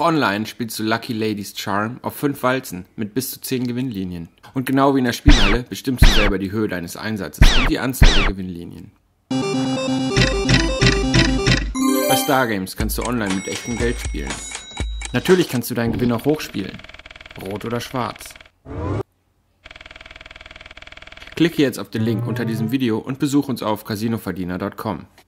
Online spielst du Lucky Ladies Charm auf 5 Walzen mit bis zu 10 Gewinnlinien. Und genau wie in der Spielhalle bestimmst du selber die Höhe deines Einsatzes und die Anzahl der Gewinnlinien. Bei Stargames kannst du online mit echtem Geld spielen. Natürlich kannst du deinen Gewinn auch hochspielen. Rot oder schwarz. Klicke jetzt auf den Link unter diesem Video und besuch uns auf CasinoVerdiener.com.